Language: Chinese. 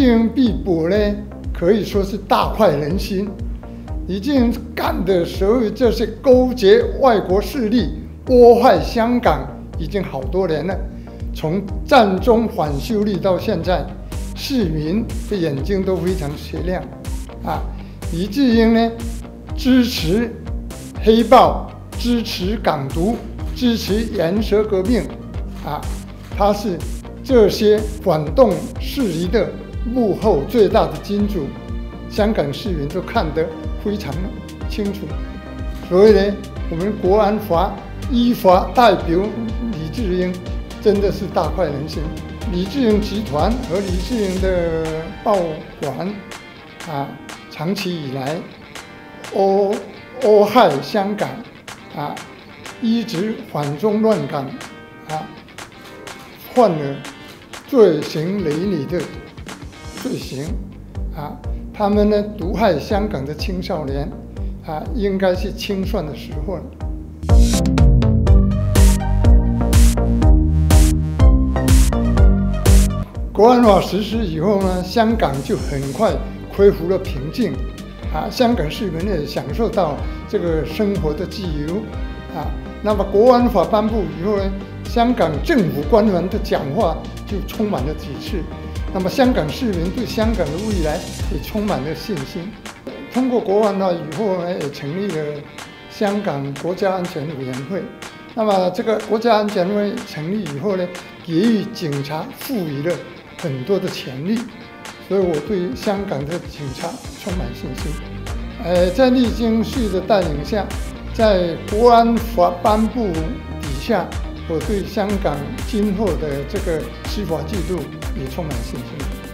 志英被捕呢，可以说是大快人心。李志英干的所谓这些勾结外国势力、破坏香港，已经好多年了。从战中反修例到现在，市民的眼睛都非常雪亮啊。李志英呢，支持黑暴，支持港独，支持颜色革命啊，他是这些反动势力的幕后最大的金主，香港市民都看得非常清楚。所以呢，我们国安法依法代表李志英，真的是大快人心。李志英集团和李志英的报馆啊，长期以来讹害香港啊，一直反中乱港啊，犯了罪行累累的罪行啊。他们呢，毒害香港的青少年啊，应该是清算的时候了。国安法实施以后呢，香港就很快恢复了平静啊，香港市民也享受到这个生活的自由啊。那么国安法颁布以后呢，香港政府官员的讲话就充满了指示。那么香港市民对香港的未来也充满了信心。通过国安法以后呢，也成立了香港国家安全委员会。那么这个国家安全委员会成立以后呢，给予警察赋予了很多的权利，所以我对香港的警察充满信心。在李经旭的带领下，在国安法颁布底下，我对香港今后的这个司法制度也充满信心。